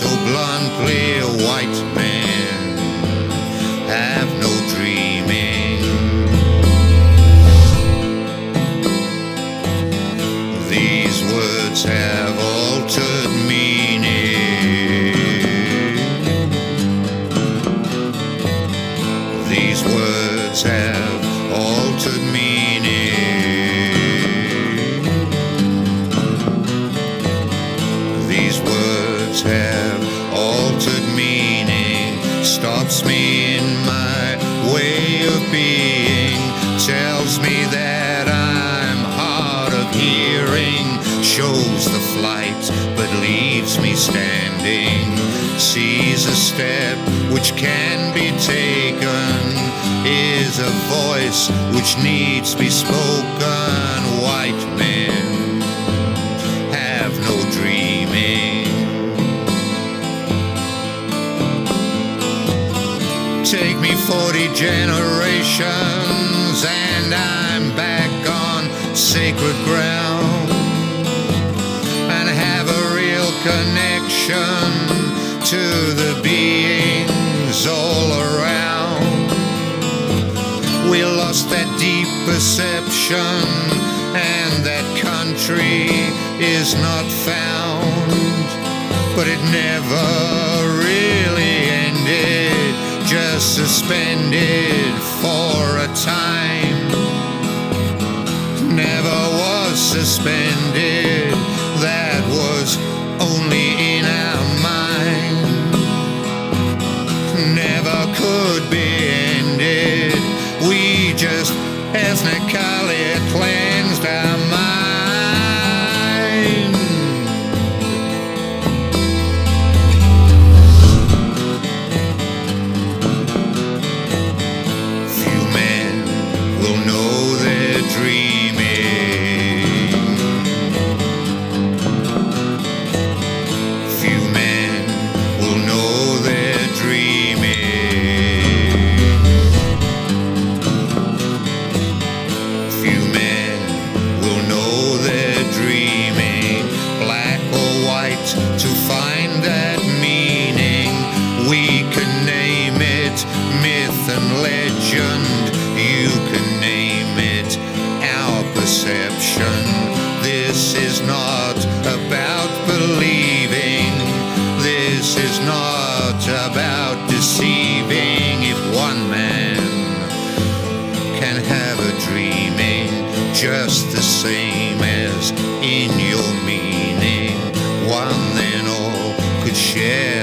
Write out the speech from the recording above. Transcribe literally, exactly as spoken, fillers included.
so bluntly, white men have no dreaming. These words have altered meaning. These words have altered meaning. These words have altered meaning. Stops me in my way of being. Tells me that I'm hard of hearing. Shows the flight but leaves me standing. Sees a step which can be taken. Is a voice which needs be spoken. White men have no dreaming. Take me forty generations and I'm back on sacred ground, and have a real connection to the beings all around. We lost that deep perception, and that country is not found. But it never really ended, just suspended for a time. Never was suspended, that was only in our mind. Never could be ended, we just ethnically cleansed our mind. Few men will know they're dreaming. Few men will know they're dreaming. Few men will know they're dreaming. Black or white, to find that meaning. We can name it myth and legend. You can name it our perception. This is not about believing. This is not about deceiving. If one man can have a dreaming just the same as in your meaning, one then all could share